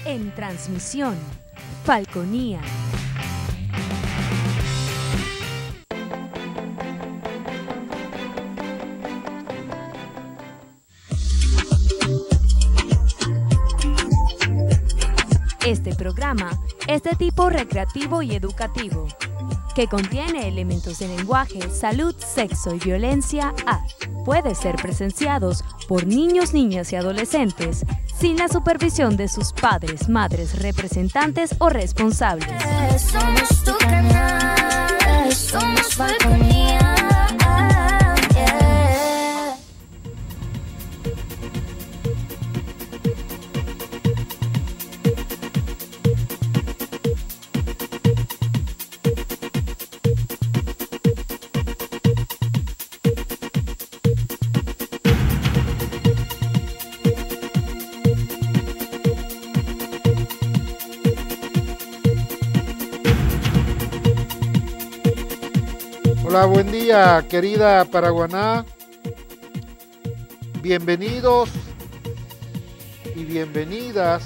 En transmisión, Falconía. Este programa es de tipo recreativo y educativo, que contiene elementos de lenguaje, salud, sexo y violencia A. Puede ser presenciados por niños, niñas y adolescentes sin la supervisión de sus padres, madres, representantes o responsables. Somos tu canal, somos Falconía. Hola, buen día, querida Paraguaná. Bienvenidos y bienvenidas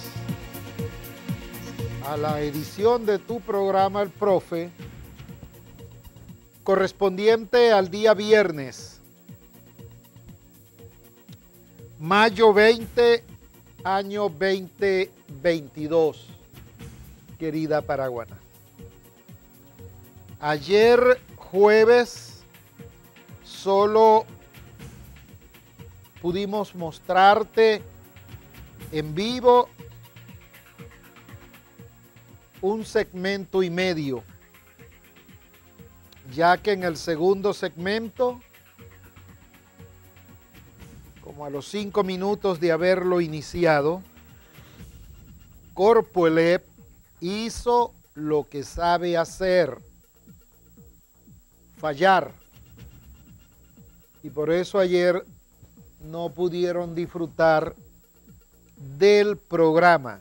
a la edición de tu programa El Profe, correspondiente al día viernes, mayo 20, año 2022, querida Paraguaná. Ayer jueves solo pudimos mostrarte en vivo un segmento y medio, ya que en el segundo segmento, como a los 5 minutos de haberlo iniciado, Corpoelep hizo lo que sabe hacer: fallar. Y por eso ayer no pudieron disfrutar del programa.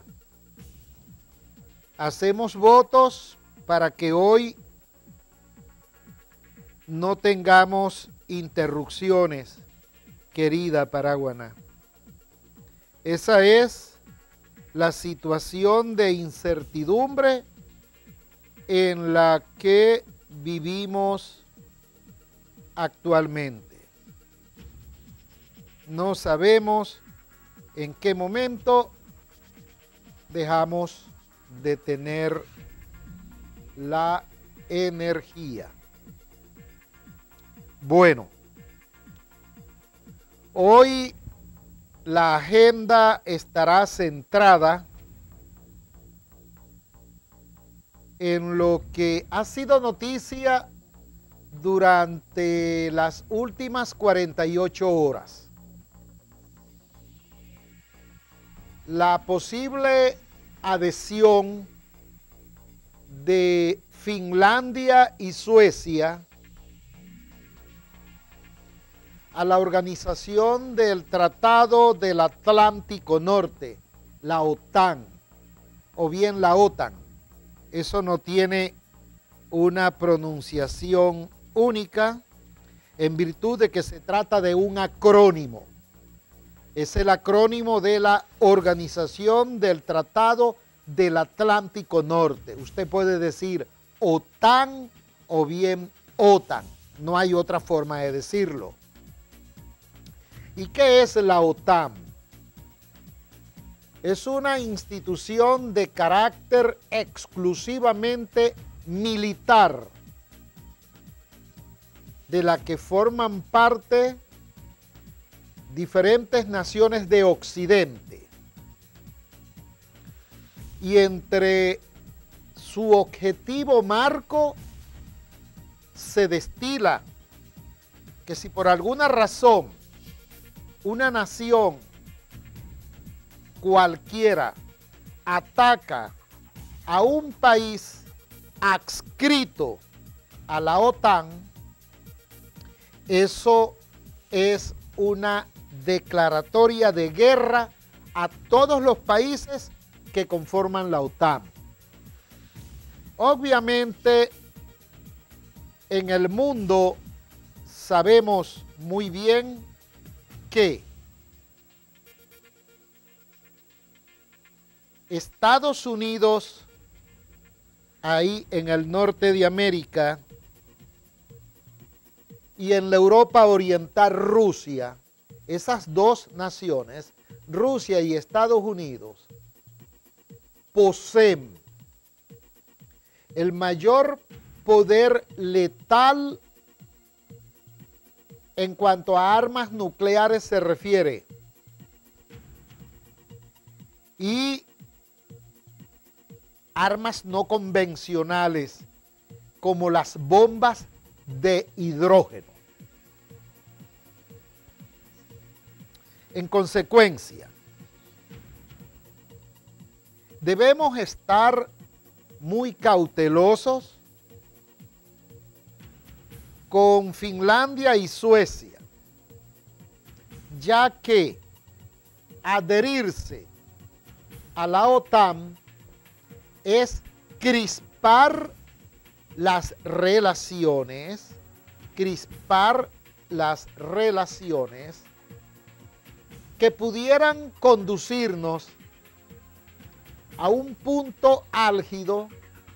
Hacemos votos para que hoy no tengamos interrupciones, querida Paraguaná. Esa es la situación de incertidumbre en la que vivimos actualmente. No sabemos en qué momento dejamos de tener la energía. Bueno, hoy la agenda estará centrada en lo que ha sido noticia durante las últimas 48 horas. La posible adhesión de Finlandia y Suecia a la Organización del Tratado del Atlántico Norte, la OTAN, o bien la OTAN. Eso no tiene una pronunciación única en virtud de que se trata de un acrónimo. Es el acrónimo de la Organización del Tratado del Atlántico Norte. Usted puede decir OTAN o bien OTAN. No hay otra forma de decirlo. ¿Y qué es la OTAN? Es una institución de carácter exclusivamente militar, de la que forman parte diferentes naciones de Occidente. Y entre su objetivo marco se destila que si por alguna razón una nación cualquiera ataca a un país adscrito a la OTAN, eso es una declaratoria de guerra a todos los países que conforman la OTAN. Obviamente, en el mundo sabemos muy bien que Estados Unidos, ahí en el norte de América, y en la Europa Oriental Rusia, esas dos naciones, Rusia y Estados Unidos, poseen el mayor poder letal en cuanto a armas nucleares se refiere. Y armas no convencionales como las bombas de hidrógeno. En consecuencia, debemos estar muy cautelosos con Finlandia y Suecia, ya que adherirse a la OTAN es crispar las relaciones que pudieran conducirnos a un punto álgido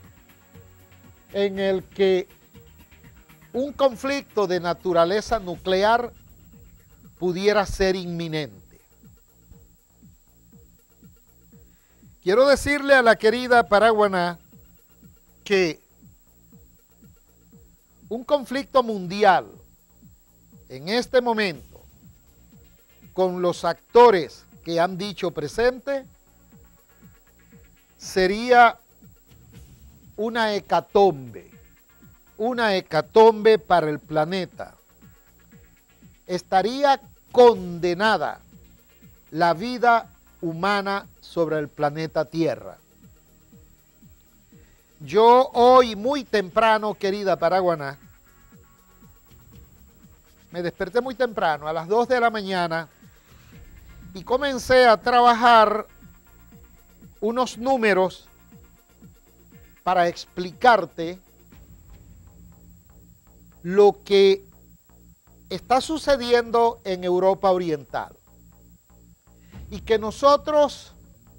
en el que un conflicto de naturaleza nuclear pudiera ser inminente. Quiero decirle a la querida Paraguaná que un conflicto mundial en este momento, con los actores que han dicho presente, sería una hecatombe para el planeta. Estaría condenada la vida humana sobre el planeta Tierra. Yo hoy muy temprano, querida Paraguaná, me desperté muy temprano, a las 2 de la mañana, y comencé a trabajar unos números para explicarte lo que está sucediendo en Europa Oriental. Y que nosotros,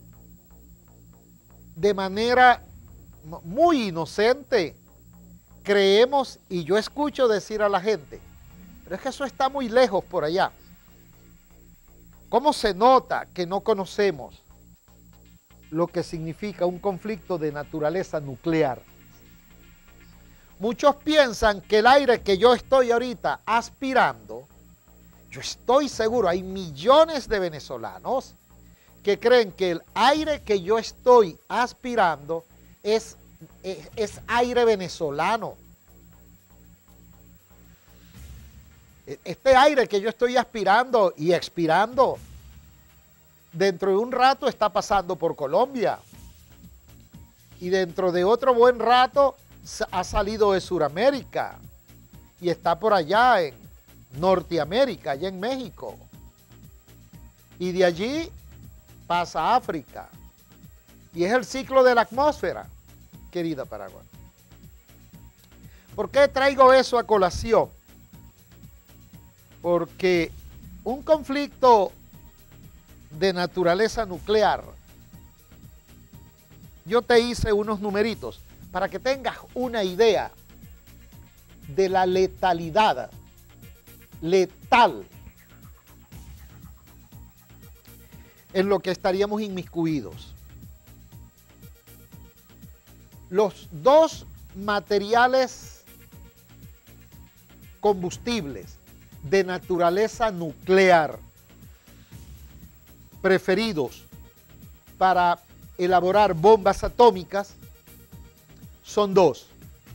de manera muy inocente, creemos, y yo escucho decir a la gente, pero es que eso está muy lejos por allá. ¿Cómo se nota que no conocemos lo que significa un conflicto de naturaleza nuclear? Muchos piensan que el aire que yo estoy ahorita aspirando, yo estoy seguro, hay millones de venezolanos que creen que el aire que yo estoy aspirando es aire venezolano. Este aire que yo estoy aspirando y expirando, dentro de un rato está pasando por Colombia. Y dentro de otro buen rato ha salido de Sudamérica y está por allá en Norteamérica, allá en México. Y de allí pasa a África. Y es el ciclo de la atmósfera, querida Paraguay. ¿Por qué traigo eso a colación? Porque un conflicto de naturaleza nuclear, yo te hice unos numeritos para que tengas una idea de la letal en lo que estaríamos inmiscuidos. Los dos materiales combustibles de naturaleza nuclear preferidos para elaborar bombas atómicas son dos: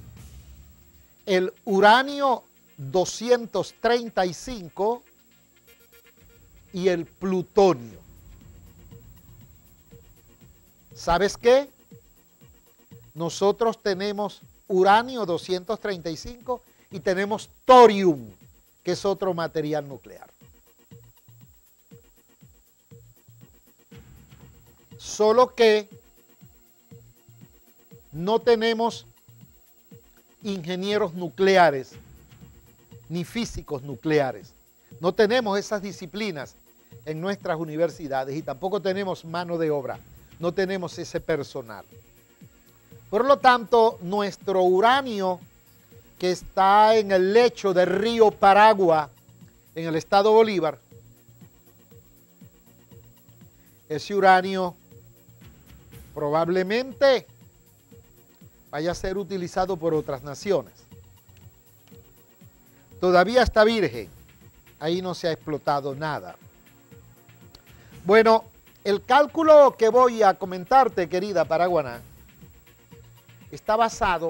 el uranio 235 y el plutonio. ¿Sabes qué? Nosotros tenemos uranio 235 y tenemos torium, que es otro material nuclear. Solo que no tenemos ingenieros nucleares ni físicos nucleares. No tenemos esas disciplinas en nuestras universidades y tampoco tenemos mano de obra. no tenemos ese personal. Por lo tanto, nuestro uranio que está en el lecho del río Paragua, en el estado Bolívar, ese uranio probablemente vaya a ser utilizado por otras naciones. Todavía está virgen, ahí no se ha explotado nada. Bueno, el cálculo que voy a comentarte, querida Paraguaná, está basado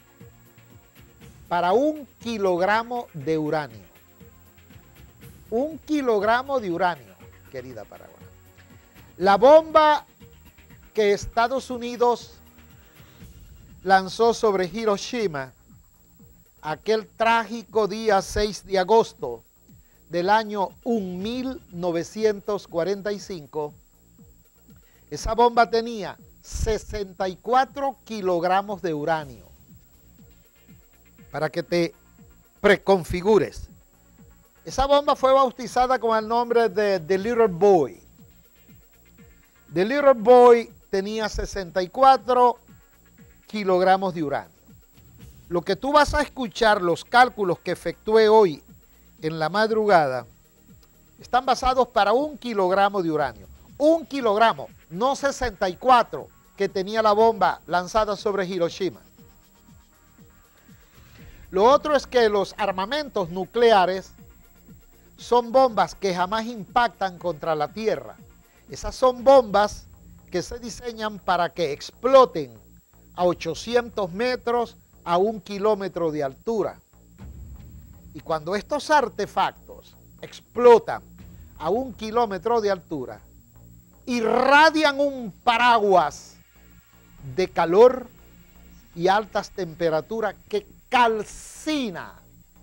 para 1 kilogramo de uranio. 1 kilogramo de uranio, querida Paraguaná. La bomba que Estados Unidos lanzó sobre Hiroshima aquel trágico día 6 de agosto del año 1945, esa bomba tenía 64 kilogramos de uranio. Para que te preconfigures. Esa bomba fue bautizada con el nombre de The Little Boy. The Little Boy tenía 64 kilogramos de uranio. Lo que tú vas a escuchar, los cálculos que efectué hoy en la madrugada, están basados para 1 kilogramo de uranio. 1 kilogramo, no 64 que tenía la bomba lanzada sobre Hiroshima. Lo otro es que los armamentos nucleares son bombas que jamás impactan contra la Tierra. Esas son bombas que se diseñan para que exploten a 800 metros a 1 kilómetro de altura. Y cuando estos artefactos explotan a 1 kilómetro de altura, irradian un paraguas de calor y altas temperaturas que calcina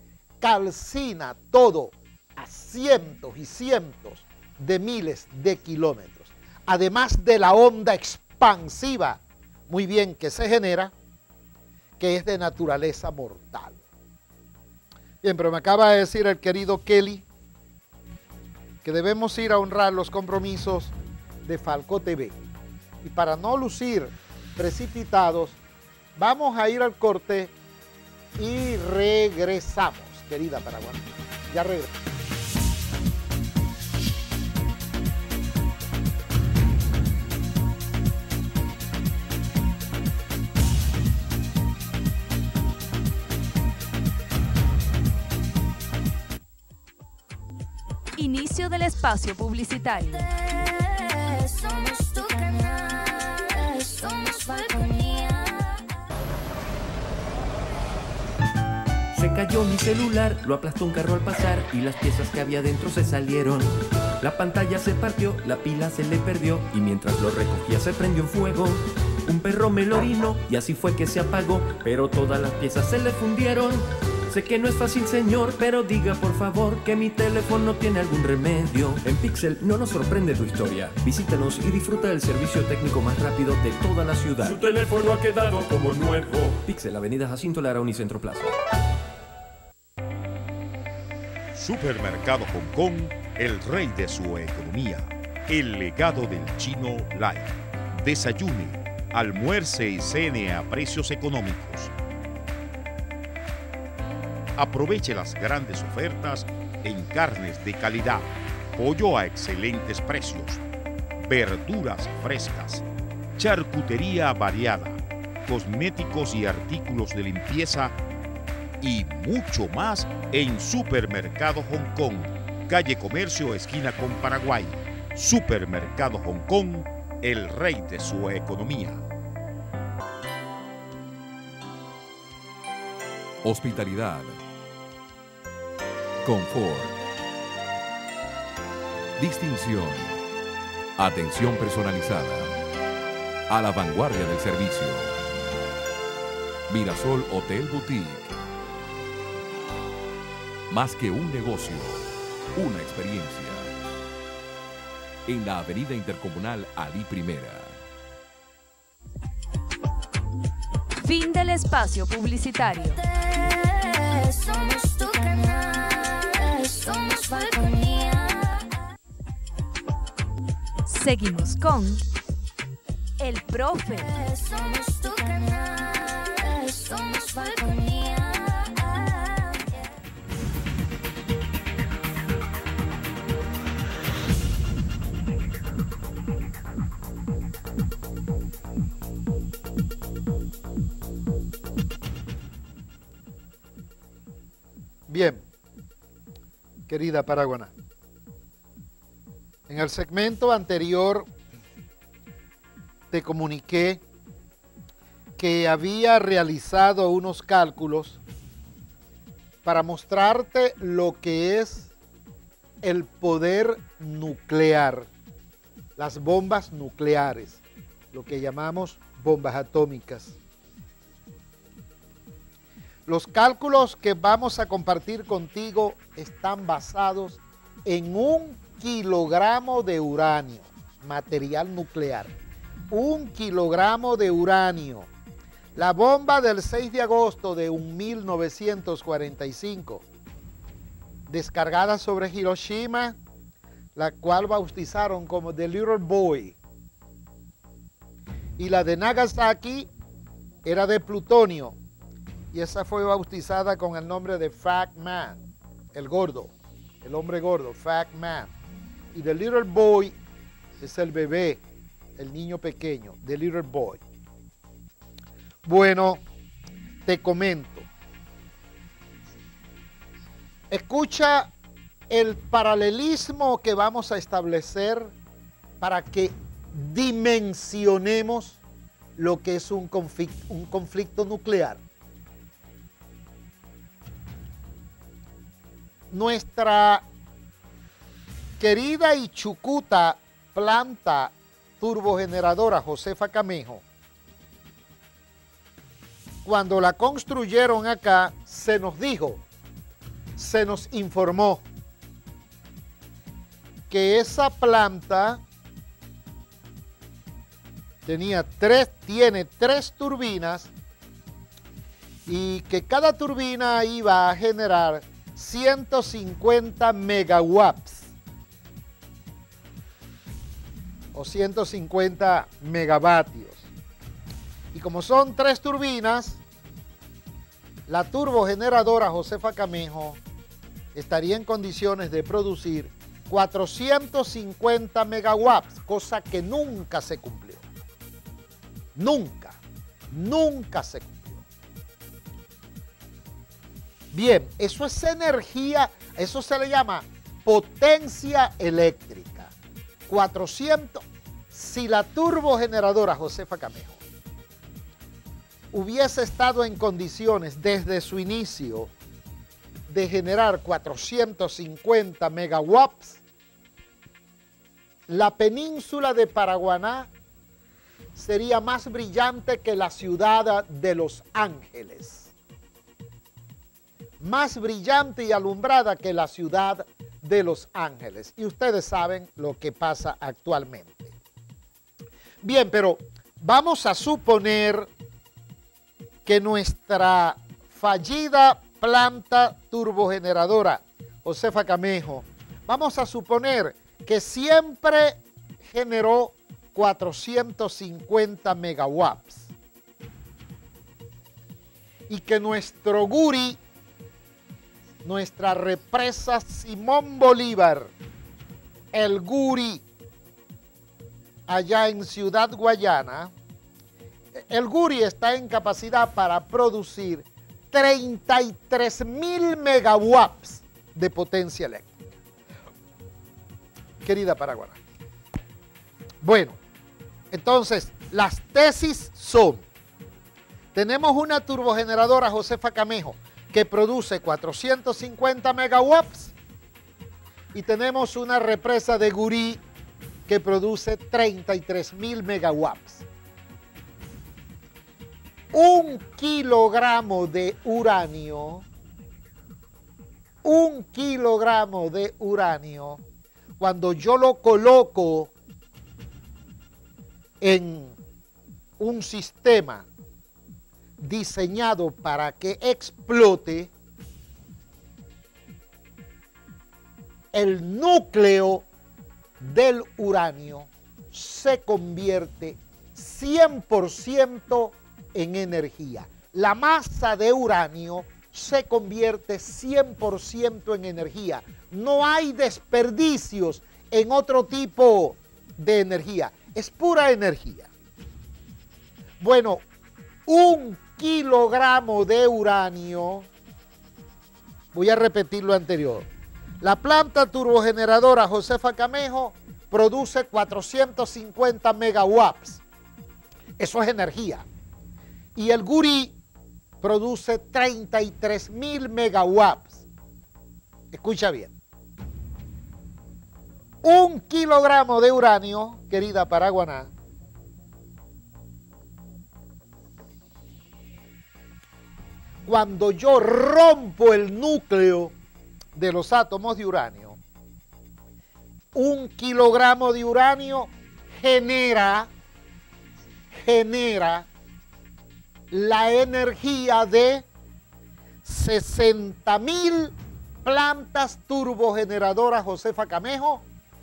todo a cientos y cientos de miles de kilómetros. Además de la onda expansiva, muy bien, que se genera, que es de naturaleza mortal. Bien, pero me acaba de decir el querido Kelly que debemos ir a honrar los compromisos de Falco TV. Y para no lucir precipitados, vamos a ir al corte y regresamos, querida Paraguay. Ya regresamos. Inicio del espacio publicitario. Somos tu canal, somos Falconía. Se cayó mi celular, lo aplastó un carro al pasar y las piezas que había dentro se salieron. La pantalla se partió, la pila se le perdió y mientras lo recogía se prendió en fuego. Un perro me lo orinó y así fue que se apagó, pero todas las piezas se le fundieron. Sé que no es fácil, señor, pero diga por favor que mi teléfono tiene algún remedio. En Pixel no nos sorprende tu historia. Visítanos y disfruta del servicio técnico más rápido de toda la ciudad. Su teléfono ha quedado como nuevo. Pixel, Avenida Jacinto Lara, Unicentro Plaza. Supermercado Hong Kong, el rey de su economía. El legado del chino Lai. Desayune, almuerce y cene a precios económicos. Aproveche las grandes ofertas en carnes de calidad, pollo a excelentes precios, verduras frescas, charcutería variada, cosméticos y artículos de limpieza y mucho más en Supermercado Hong Kong, calle Comercio, esquina con Paraguay. Supermercado Hong Kong, el rey de su economía. Hospitalidad, confort, distinción, atención personalizada, a la vanguardia del servicio. Mirasol Hotel Boutique. Más que un negocio, una experiencia. En la Avenida Intercomunal Alí Primera. Fin del espacio publicitario. Somos tu canal, somos Falconía. Seguimos con el profe. Somos tu canal, somos Falconía. Bien, querida Paraguaná, en el segmento anterior te comuniqué que había realizado unos cálculos para mostrarte lo que es el poder nuclear, las bombas nucleares, lo que llamamos bombas atómicas. Los cálculos que vamos a compartir contigo están basados en 1 kilogramo de uranio, material nuclear. 1 kilogramo de uranio. La bomba del 6 de agosto de 1945, descargada sobre Hiroshima, la cual bautizaron como The Little Boy. Y la de Nagasaki era de plutonio. Y esa fue bautizada con el nombre de Fat Man, el gordo, el hombre gordo, Fat Man. Y The Little Boy es el bebé, el niño pequeño, The Little Boy. Bueno, te comento. Escucha el paralelismo que vamos a establecer para que dimensionemos lo que es un conflicto nuclear. Nuestra querida y chucuta planta turbogeneradora Josefa Camejo, cuando la construyeron acá, se nos dijo, se nos informó que esa planta tiene 3 turbinas y que cada turbina iba a generar 150 megawatts o 150 megavatios. Y como son 3 turbinas, la turbogeneradora Josefa Camejo estaría en condiciones de producir 450 megawatts, cosa que nunca se cumplió. Nunca se cumplió. Bien, eso es energía, eso se le llama potencia eléctrica. 400, si la turbogeneradora Josefa Camejo hubiese estado en condiciones desde su inicio de generar 450 megawatts, la península de Paraguaná sería más brillante que la ciudad de Los Ángeles. Más brillante y alumbrada que la ciudad de Los Ángeles. Y ustedes saben lo que pasa actualmente. Bien, pero vamos a suponer que nuestra fallida planta turbogeneradora Josefa Camejo, vamos a suponer que siempre generó 450 megawatts y que nuestro Guri, nuestra represa Simón Bolívar, el Guri, allá en Ciudad Guayana, el Guri está en capacidad para producir 33,000 megawatts de potencia eléctrica. Querida Paraguaná. Bueno, entonces las tesis son, tenemos una turbogeneradora Josefa Camejo que produce 450 megawatts y tenemos una represa de Gurí que produce 33,000 megawatts. 1 kilogramo de uranio, 1 kilogramo de uranio, cuando yo lo coloco en un sistema diseñado para que explote, el núcleo del uranio se convierte 100% en energía. La masa de uranio se convierte 100% en energía. No hay desperdicios en otro tipo de energía. Es pura energía. Bueno, 1 kilogramo de uranio, voy a repetir lo anterior. La planta turbogeneradora Josefa Camejo produce 450 megawatts. Eso es energía. Y el Gurí produce 33.000 megawatts. Escucha bien. 1 kilogramo de uranio, querida Paraguaná, cuando yo rompo el núcleo de los átomos de uranio, 1 kilogramo de uranio genera la energía de 60.000 plantas turbogeneradoras Josefa Camejo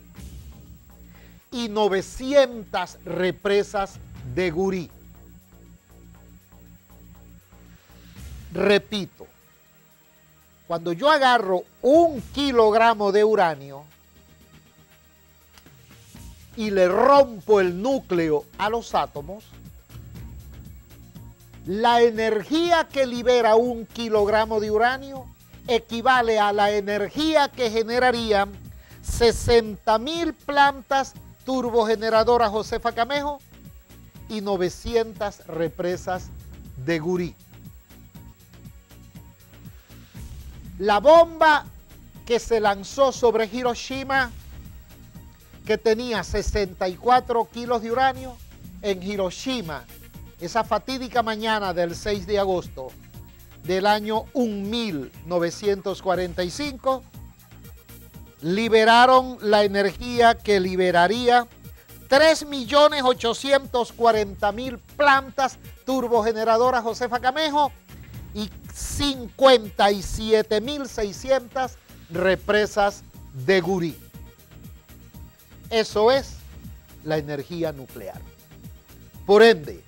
y 900 represas de Gurí. Repito, cuando yo agarro 1 kilogramo de uranio y le rompo el núcleo a los átomos, la energía que libera 1 kilogramo de uranio equivale a la energía que generarían 60.000 plantas turbogeneradoras Josefa Camejo y 900 represas de Gurí. La bomba que se lanzó sobre Hiroshima, que tenía 64 kilos de uranio, en Hiroshima, esa fatídica mañana del 6 de agosto del año 1945, liberaron la energía que liberaría 3.840.000 plantas turbogeneradoras Josefa Camejo y 57.600 represas de Gurí. Eso es la energía nuclear. Por ende,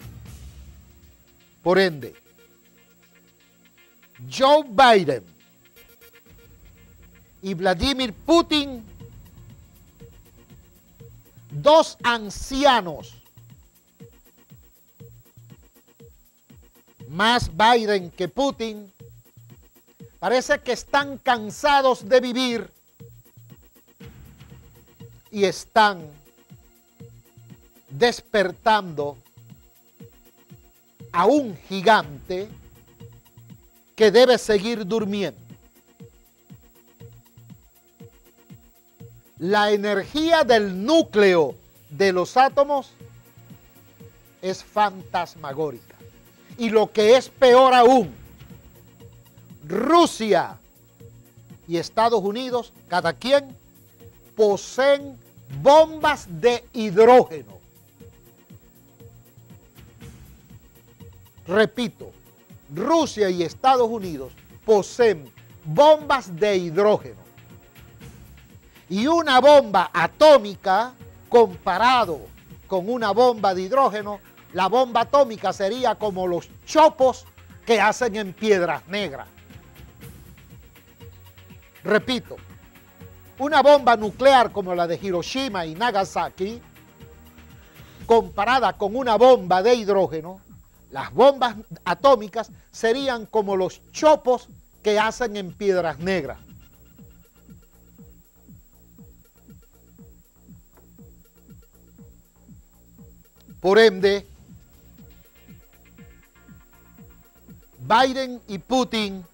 Joe Biden y Vladimir Putin, dos ancianos, más Biden que Putin, parece que están cansados de vivir y están despertando a un gigante que debe seguir durmiendo. La energía del núcleo de los átomos es fantasmagórica. Y lo que es peor aún, Rusia y Estados Unidos, cada quien, poseen bombas de hidrógeno. Repito, Rusia y Estados Unidos poseen bombas de hidrógeno. Y una bomba atómica, comparado con una bomba de hidrógeno, la bomba atómica sería como los chopos que hacen en Piedras Negras. Repito, una bomba nuclear como la de Hiroshima y Nagasaki, comparada con una bomba de hidrógeno, las bombas atómicas serían como los chopos que hacen en Piedras Negras. Por ende, Biden y Putin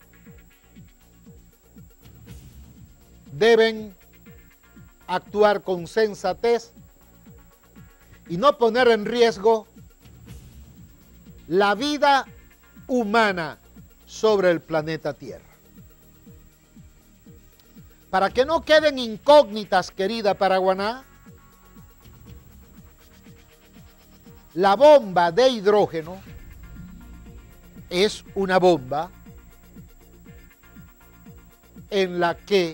deben actuar con sensatez y no poner en riesgo la vida humana sobre el planeta Tierra. Para que no queden incógnitas, querida Paraguaná, la bomba de hidrógeno es una bomba en la que,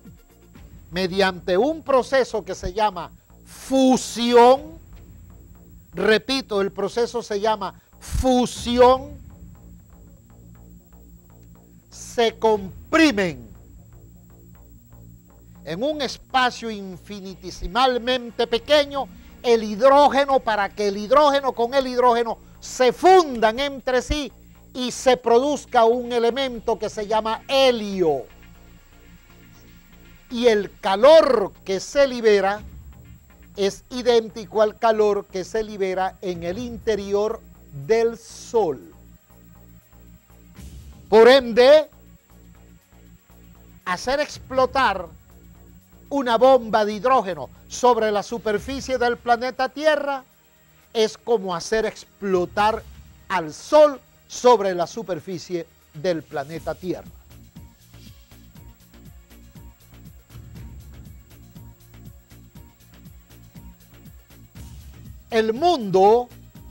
mediante un proceso que se llama fusión, repito, el proceso se llama fusión, se comprimen en un espacio infinitesimalmente pequeño el hidrógeno para que el hidrógeno con el hidrógeno se fundan entre sí y se produzca un elemento que se llama helio. Y el calor que se libera es idéntico al calor que se libera en el interior del Sol. Por ende, hacer explotar una bomba de hidrógeno sobre la superficie del planeta Tierra es como hacer explotar al Sol sobre la superficie del planeta Tierra. El mundo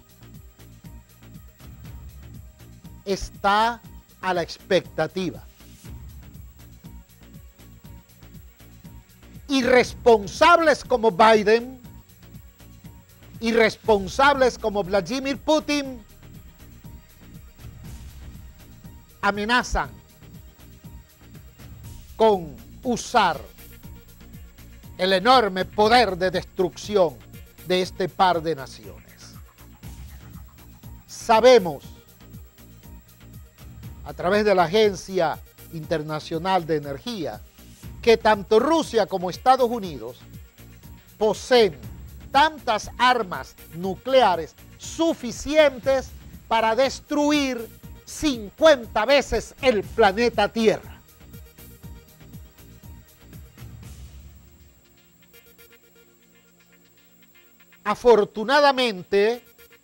está a la expectativa. Irresponsables como Biden, irresponsables como Vladimir Putin, amenazan con usar el enorme poder de destrucción de este par de naciones. Sabemos, a través de la Agencia Internacional de Energía, que tanto Rusia como Estados Unidos poseen tantas armas nucleares suficientes para destruir 50 veces el planeta Tierra. Afortunadamente,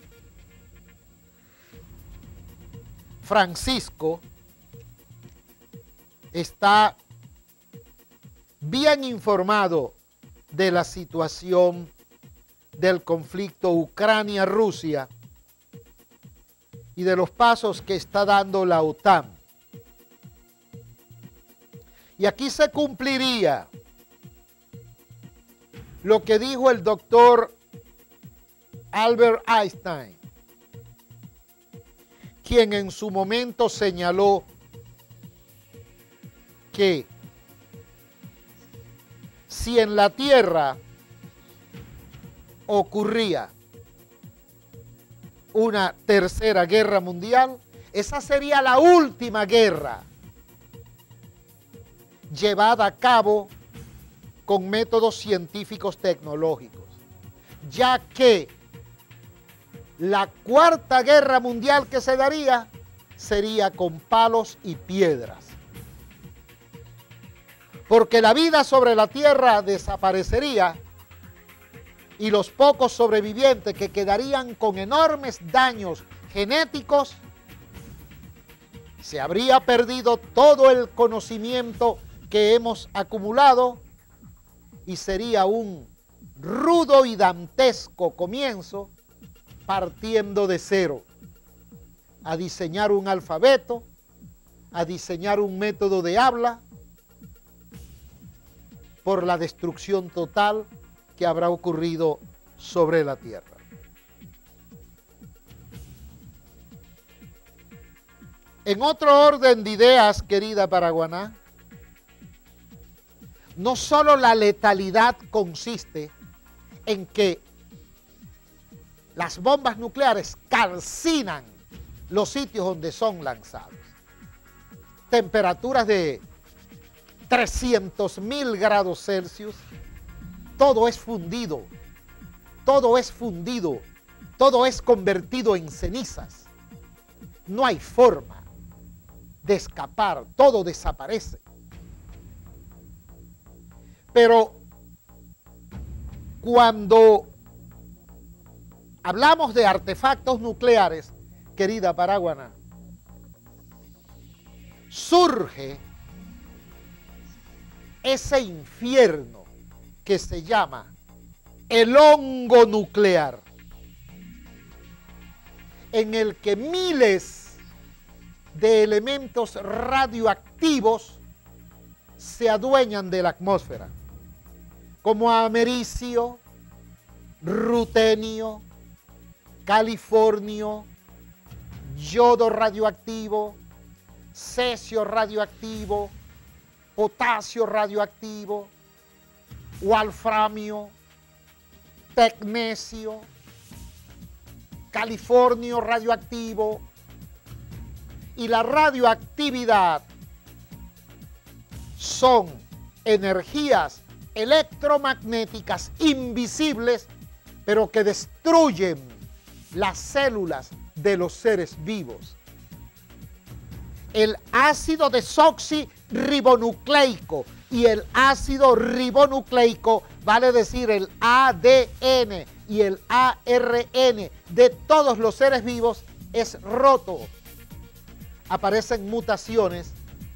Francisco está bien informado de la situación del conflicto Ucrania-Rusia y de los pasos que está dando la OTAN. Y aquí se cumpliría lo que dijo el doctor Albert Einstein, quien en su momento señaló que si en la Tierra ocurría una tercera guerra mundial, esa sería la última guerra llevada a cabo con métodos científicos tecnológicos, ya que la cuarta guerra mundial que se daría sería con palos y piedras. Porque la vida sobre la Tierra desaparecería y los pocos sobrevivientes que quedarían con enormes daños genéticos, se habría perdido todo el conocimiento que hemos acumulado y sería un rudo y dantesco comienzo partiendo de cero, a diseñar un alfabeto, a diseñar un método de habla, por la destrucción total que habrá ocurrido sobre la Tierra. En otro orden de ideas, querida Paraguaná, no solo la letalidad consiste en que las bombas nucleares calcinan los sitios donde son lanzados. Temperaturas de 300.000 grados Celsius, todo es fundido, todo es fundido, todo es convertido en cenizas. No hay forma de escapar, todo desaparece. Pero cuando hablamos de artefactos nucleares, querida Paraguaná, surge ese infierno que se llama el hongo nuclear, en el que miles de elementos radioactivos se adueñan de la atmósfera, como americio, rutenio, californio, yodo radioactivo, cesio radioactivo, potasio radioactivo, wolframio, tecnecio, californio radioactivo. Y la radioactividad son energías electromagnéticas invisibles, pero que destruyen las células de los seres vivos. El ácido desoxirribonucleico y el ácido ribonucleico, vale decir el ADN y el ARN de todos los seres vivos, es roto. Aparecen mutaciones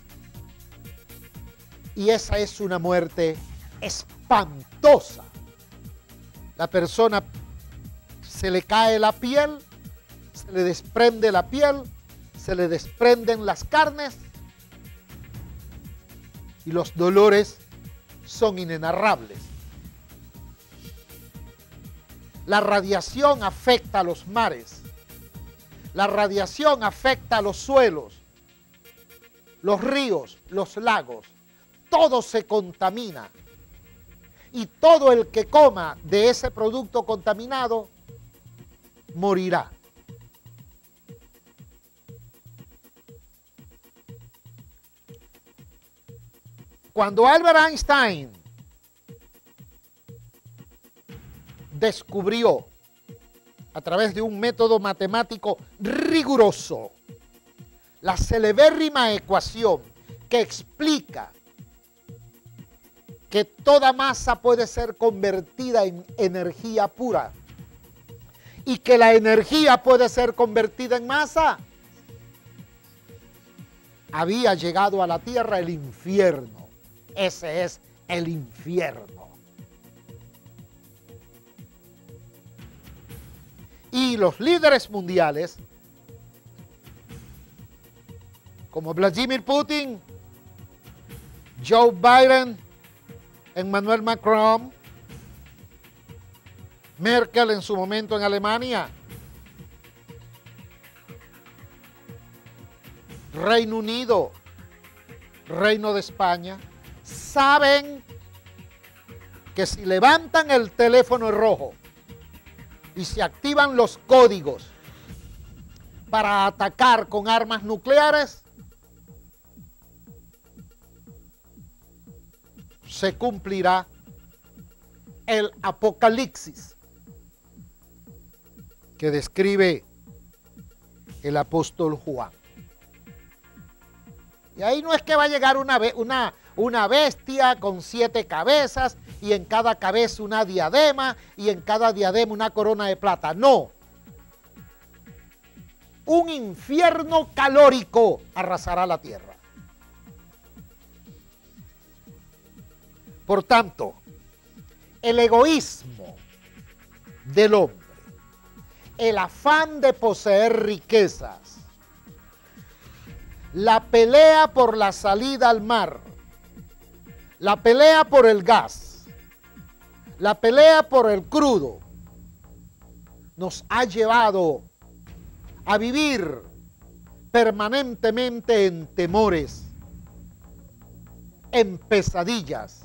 y esa es una muerte espantosa. La persona se le cae la piel, se le desprende la piel, se le desprenden las carnes y los dolores son inenarrables. La radiación afecta a los mares, la radiación afecta a los suelos, los ríos, los lagos, todo se contamina. Y todo el que coma de ese producto contaminado morirá. Cuando Albert Einstein descubrió a través de un método matemático riguroso la celebérrima ecuación que explica que toda masa puede ser convertida en energía pura y que la energía puede ser convertida en masa, había llegado a la tierra el infierno. Ese es el infierno. Y los líderes mundiales, como Vladimir Putin, Joe Biden, Emmanuel Macron, Merkel en su momento en Alemania, Reino Unido, Reino de España, saben que si levantan el teléfono rojo y se activan los códigos para atacar con armas nucleares, se cumplirá el apocalipsis que describe el apóstol Juan. Y ahí no es que va a llegar una bestia con 7 cabezas y en cada cabeza una diadema y en cada diadema una corona de plata. No. Un infierno calórico arrasará la tierra. Por tanto, el egoísmo del hombre, el afán de poseer riquezas, la pelea por la salida al mar, la pelea por el gas, la pelea por el crudo, nos ha llevado a vivir permanentemente en temores, en pesadillas.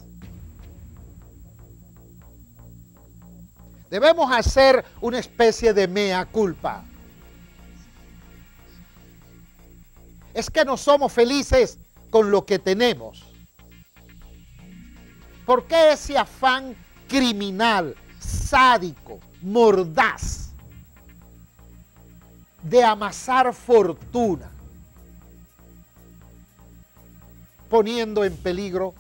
Debemos hacer una especie de mea culpa. Es que no somos felices con lo que tenemos. ¿Por qué ese afán criminal, sádico, mordaz de amasar fortuna, poniendo en peligro?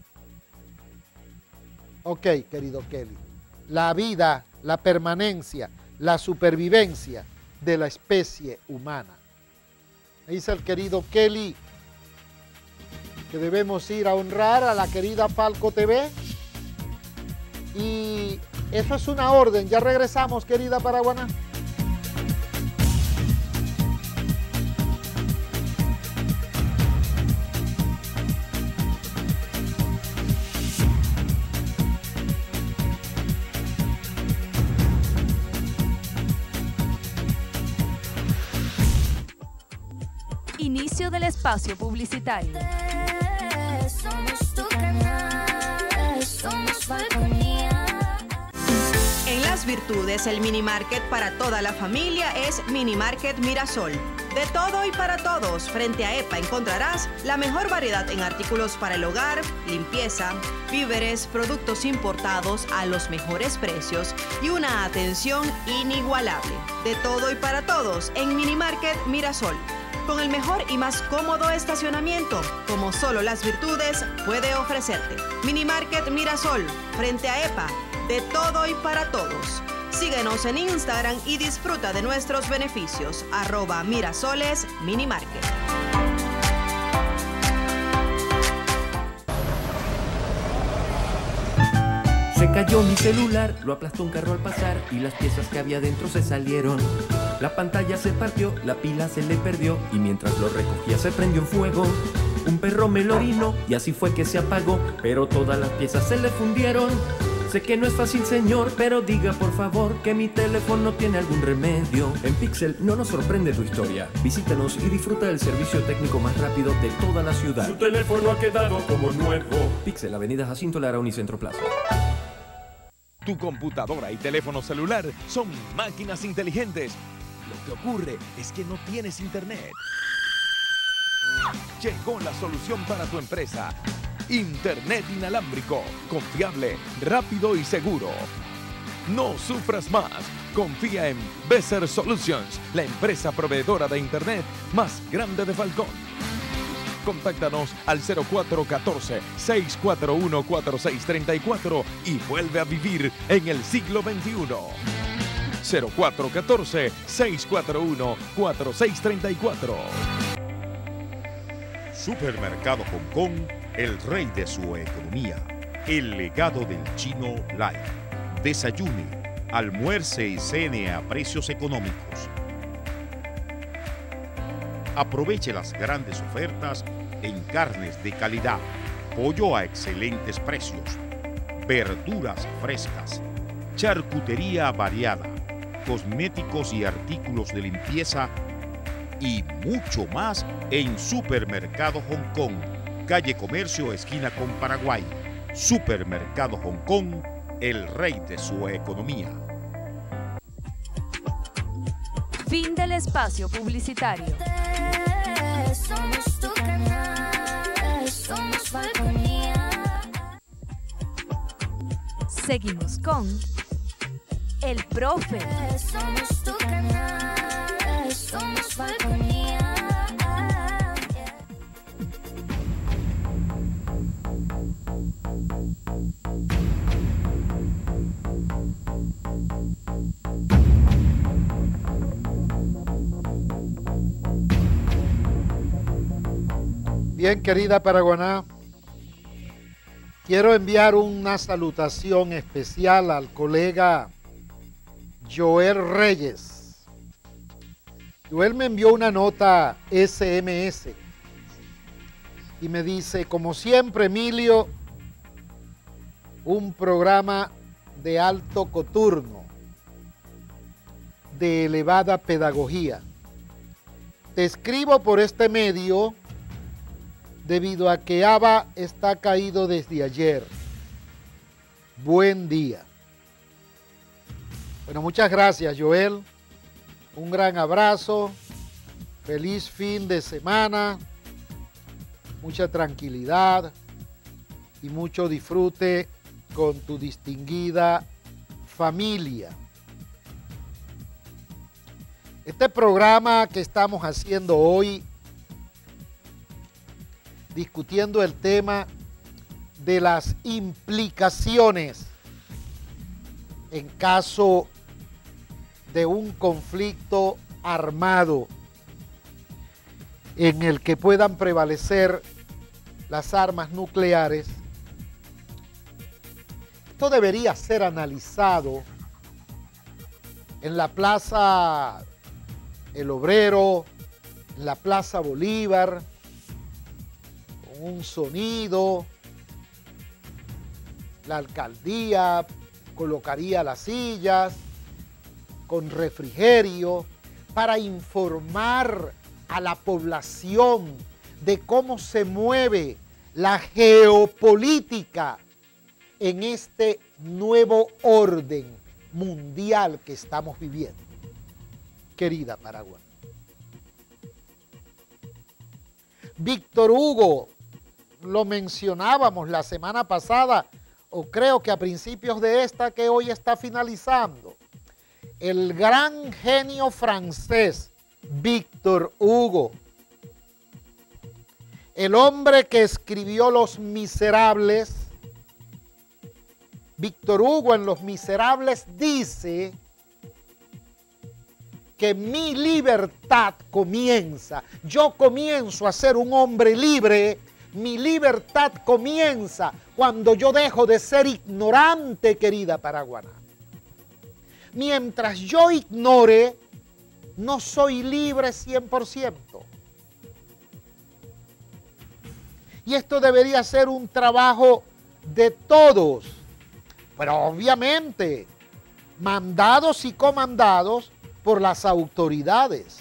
Ok, querido Kelly, la vida, la permanencia, la supervivencia de la especie humana. Dice el querido Kelly que debemos ir a honrar a la querida Falco TV. Y eso es una orden. Ya regresamos, querida Paraguaná. Inicio del espacio publicitario. Somos tu canal, somos Falconía. En Las Virtudes, el mini market para toda la familia es Mini Market Mirasol. De todo y para todos, frente a EPA encontrarás la mejor variedad en artículos para el hogar, limpieza, víveres, productos importados a los mejores precios y una atención inigualable. De todo y para todos en Mini Market Mirasol. Con el mejor y más cómodo estacionamiento, como solo Las Virtudes puede ofrecerte. Mini Market Mirasol, frente a EPA, de todo y para todos. Síguenos en Instagram y disfruta de nuestros beneficios. @Mirasoles Mini Market. Se cayó mi celular, lo aplastó un carro al pasar y las piezas que había dentro se salieron. La pantalla se partió, la pila se le perdió y mientras lo recogía se prendió en fuego. Un perro me lo orinó y así fue que se apagó, pero todas las piezas se le fundieron. Sé que no es fácil, señor, pero diga por favor que mi teléfono tiene algún remedio. En Pixel no nos sorprende tu historia. Visítanos y disfruta del servicio técnico más rápido de toda la ciudad. Su teléfono ha quedado como nuevo. Pixel, Avenida Jacinto Lara, Unicentro Plaza. Tu computadora y teléfono celular son máquinas inteligentes. Lo que ocurre es que no tienes internet. Llegó la solución para tu empresa. Internet inalámbrico, confiable, rápido y seguro. No sufras más. Confía en Besser Solutions, la empresa proveedora de internet más grande de Falcón. Contáctanos al 0414-641-4634 y vuelve a vivir en el siglo XXI. 0414-641-4634. Supermercado Hong Kong, el rey de su economía. El legado del chino Lai. Desayune, almuerce y cene a precios económicos. Aproveche las grandes ofertas en carnes de calidad, pollo a excelentes precios, verduras frescas, charcutería variada, cosméticos y artículos de limpieza y mucho más en Supermercado Hong Kong, calle Comercio, esquina con Paraguay. Supermercado Hong Kong, el rey de su economía. Fin del espacio publicitario. Somos tu canal, somos Falconía. Seguimos con El Profe. Somos tu canal, somos Falconía. Bien, querida Paraguaná, quiero enviar una salutación especial al colega Joel Reyes. Joel me envió una nota SMS y me dice, como siempre, Emilio, un programa de alto coturno, de elevada pedagogía. Te escribo por este medio debido a que Aba está caído desde ayer. Buen día. Bueno, muchas gracias, Joel. Un gran abrazo. Feliz fin de semana. Mucha tranquilidad y mucho disfrute con tu distinguida familia. Este programa que estamos haciendo hoy, discutiendo el tema de las implicaciones en caso de un conflicto armado en el que puedan prevalecer las armas nucleares. Esto debería ser analizado en la Plaza El Obrero, en la Plaza Bolívar, un sonido, la alcaldía colocaría las sillas con refrigerio para informar a la población de cómo se mueve la geopolítica en este nuevo orden mundial que estamos viviendo, querida Paraguay. Víctor Hugo, lo mencionábamos la semana pasada, o creo que a principios de esta que hoy está finalizando. El gran genio francés, Víctor Hugo, el hombre que escribió Los Miserables. Víctor Hugo en Los Miserables dice que mi libertad comienza. Yo comienzo a ser un hombre libre. Mi libertad comienza cuando yo dejo de ser ignorante, querida paraguana. Mientras yo ignore, no soy libre 100%. Y esto debería ser un trabajo de todos, pero obviamente mandados y comandados por las autoridades.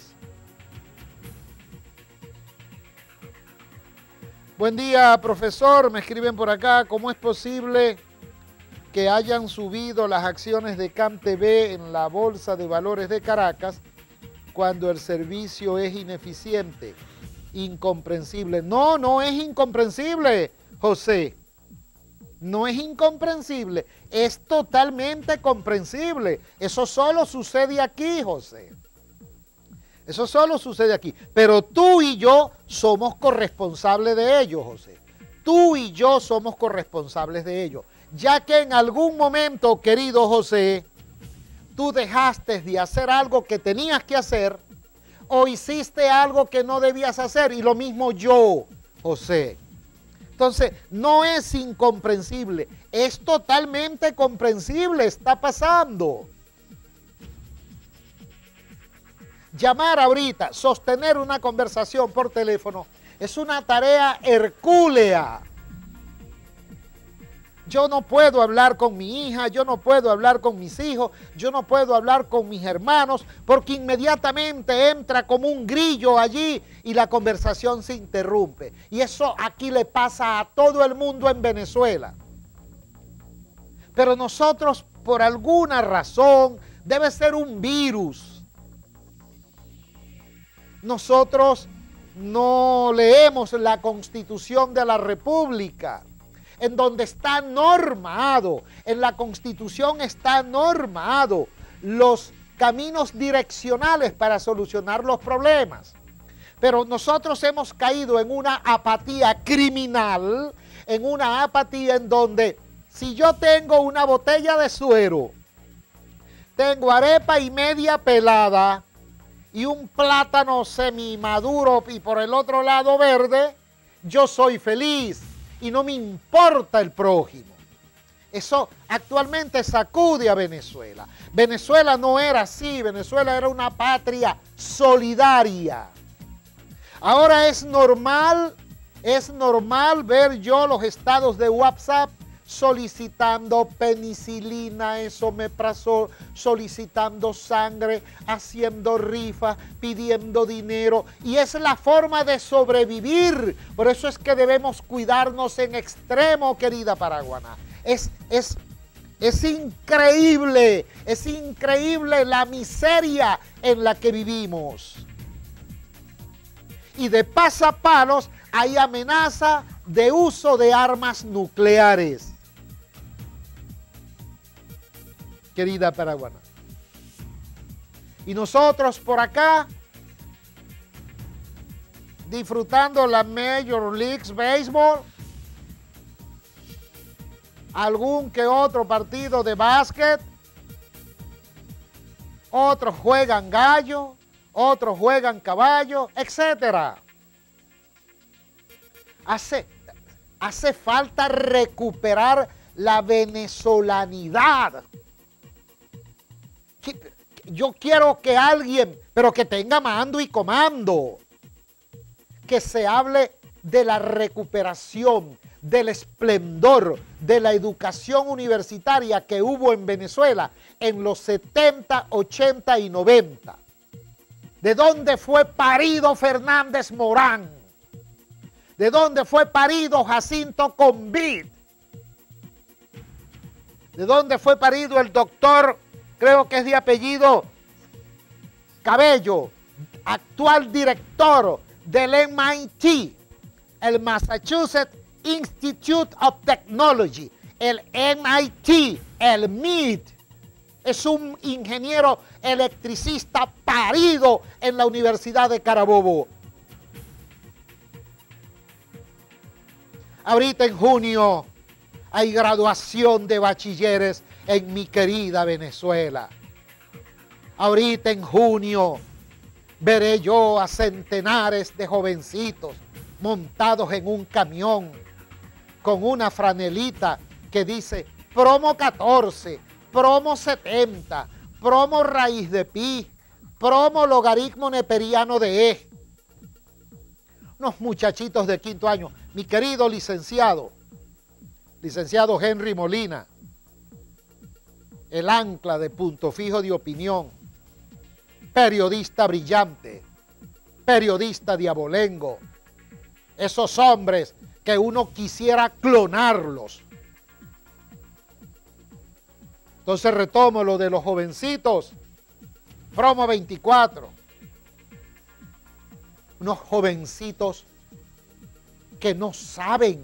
Buen día, profesor. Me escriben por acá, ¿cómo es posible que hayan subido las acciones de CAMTV en la Bolsa de Valores de Caracas cuando el servicio es ineficiente? Incomprensible. No, no es incomprensible, José. No es incomprensible, es totalmente comprensible. Eso solo sucede aquí, José. Eso solo sucede aquí. Pero tú y yo somos corresponsables de ello, José. Tú y yo somos corresponsables de ello. Ya que en algún momento, querido José, tú dejaste de hacer algo que tenías que hacer o hiciste algo que no debías hacer. Y lo mismo yo, José. Entonces, no es incomprensible, es totalmente comprensible, está pasando. Llamar ahorita, sostener una conversación por teléfono, es una tarea hercúlea. Yo no puedo hablar con mi hija, yo no puedo hablar con mis hijos, yo no puedo hablar con mis hermanos, porque inmediatamente entra como un grillo allí y la conversación se interrumpe. Y eso aquí le pasa a todo el mundo en Venezuela. Pero nosotros, por alguna razón, debe ser un virus. Nosotros no leemos la Constitución de la República, en donde está normado, en la Constitución está normado los caminos direccionales para solucionar los problemas. Pero nosotros hemos caído en una apatía criminal, en una apatía en donde si yo tengo una botella de suero, tengo arepa y media pelada y un plátano semimaduro y por el otro lado verde, yo soy feliz. Y no me importa el prójimo. Eso actualmente sacude a Venezuela. Venezuela no era así, Venezuela era una patria solidaria. Ahora es normal ver yo los estados de WhatsApp solicitando penicilina, esomeprazol, solicitando sangre, haciendo rifas, pidiendo dinero. Y es la forma de sobrevivir. Por eso es que debemos cuidarnos en extremo, querida paraguana. Es increíble la miseria en la que vivimos. Y de pasapalos hay amenaza de uso de armas nucleares. Querida paraguana. Y nosotros por acá, disfrutando la Major League Baseball, algún que otro partido de básquet, otros juegan gallo, otros juegan caballo, etc. Hace falta recuperar la venezolanidad. Yo quiero que alguien, pero que tenga mando y comando, que se hable de la recuperación, del esplendor, de la educación universitaria que hubo en Venezuela en los 70, 80 y 90. ¿De dónde fue parido Fernández Morán? ¿De dónde fue parido Jacinto Convid? ¿De dónde fue parido el doctor, creo que es de apellido Cabello, actual director del MIT, el Massachusetts Institute of Technology, el MIT, el MIT? Es un ingeniero electricista parido en la Universidad de Carabobo. Ahorita en junio hay graduación de bachilleres en mi querida Venezuela. Ahorita en junio veré yo a centenares de jovencitos montados en un camión con una franelita que dice promo 14, promo 70, promo raíz de pi, promo logaritmo neperiano de E. Unos muchachitos de quinto año. Mi querido licenciado Henry Molina, el ancla de Punto Fijo de Opinión, periodista brillante, periodista de abolengo, esos hombres que uno quisiera clonarlos. Entonces retomo lo de los jovencitos, promo 24, unos jovencitos que no saben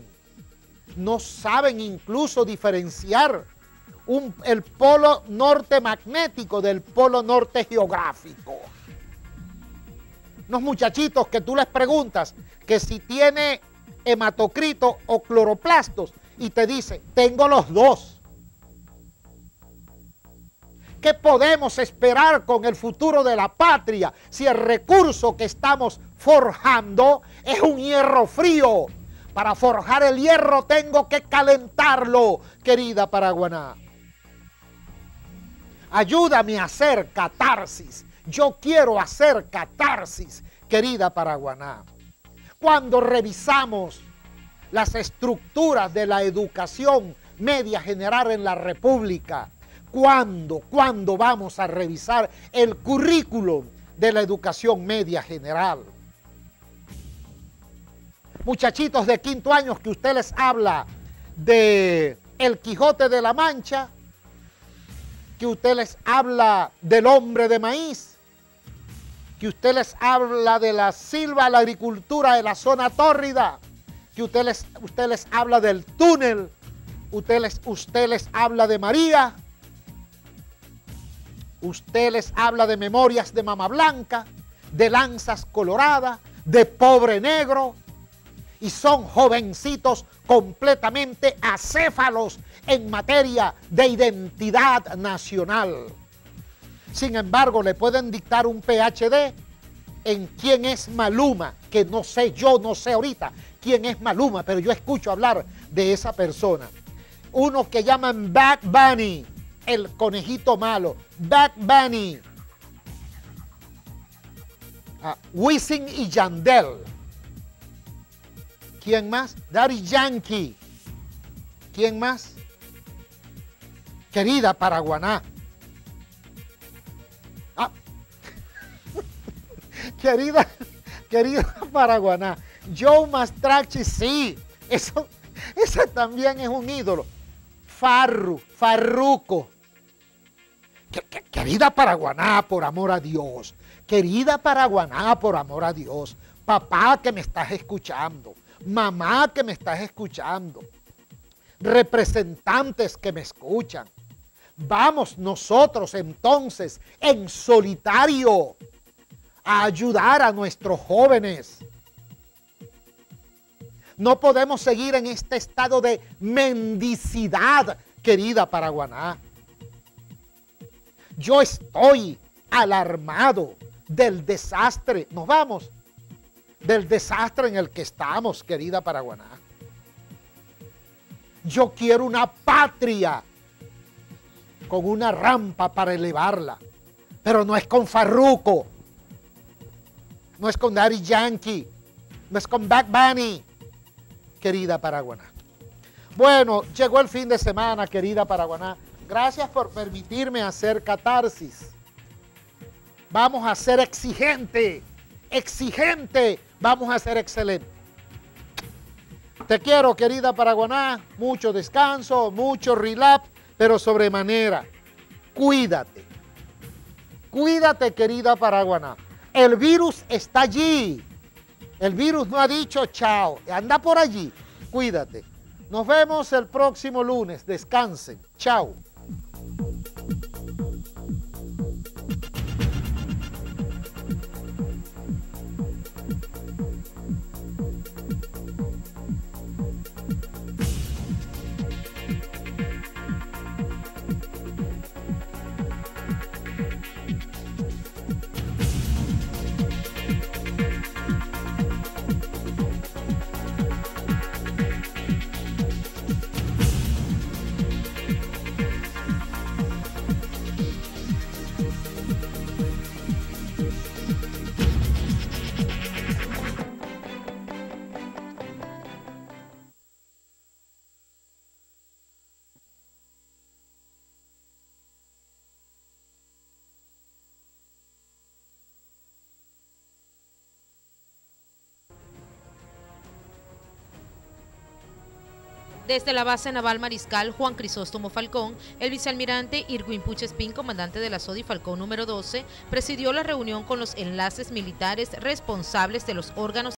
incluso diferenciar el polo norte magnético del polo norte geográfico. Unos muchachitos que tú les preguntas que si tiene hematocrito o cloroplastos y te dice, tengo los dos. ¿Qué podemos esperar con el futuro de la patria si el recurso que estamos forjando es un hierro frío? Para forjar el hierro tengo que calentarlo, querida Paraguaná. Ayúdame a hacer catarsis. Yo quiero hacer catarsis, querida Paraguaná. Cuando revisamos las estructuras de la educación media general en la República, ¿cuándo vamos a revisar el currículum de la educación media general? Muchachitos de quinto año que usted les habla de El Quijote de la Mancha, que usted les habla del hombre de maíz, que usted les habla de la silva, la agricultura de la zona tórrida, que usted les habla del túnel, usted les habla de María, usted les habla de Memorias de Mama Blanca, de Lanzas Coloradas, de Pobre Negro, y son jovencitos completamente acéfalos en materia de identidad nacional. Sin embargo, le pueden dictar un PhD en quién es Maluma, que no sé ahorita quién es Maluma, pero yo escucho hablar de esa persona. Uno que llaman Bad Bunny, el conejito malo, Bad Bunny, Wisin y Yandel. ¿Quién más? Daddy Yankee. ¿Quién más? Querida Paraguaná. Querida Paraguaná. Joe Mastracci, sí. Ese también es un ídolo. Farruko. Querida Paraguaná, por amor a Dios. Querida Paraguaná, por amor a Dios. Papá que me estás escuchando. Mamá que me estás escuchando, representantes que me escuchan, vamos nosotros entonces en solitario a ayudar a nuestros jóvenes. No podemos seguir en este estado de mendicidad, querida Paraguaná. Yo estoy alarmado del desastre. Nos vamos. Del desastre en el que estamos, querida Paraguaná. Yo quiero una patria con una rampa para elevarla, pero no es con Farruko, no es con Daddy Yankee, no es con Bad Bunny, querida Paraguaná. Bueno, llegó el fin de semana, querida Paraguaná. Gracias por permitirme hacer catarsis. Vamos a ser exigentes, vamos a ser excelentes. Te quiero, querida Paraguaná, mucho descanso, mucho relax, pero sobremanera, cuídate. Cuídate, querida Paraguaná. El virus está allí. El virus no ha dicho chao, anda por allí. Cuídate. Nos vemos el próximo lunes. Descansen. Chao. Desde la base naval Mariscal Juan Crisóstomo Falcón, el vicealmirante Irwin Puchespín, comandante de la SODI Falcón número 12, presidió la reunión con los enlaces militares responsables de los órganos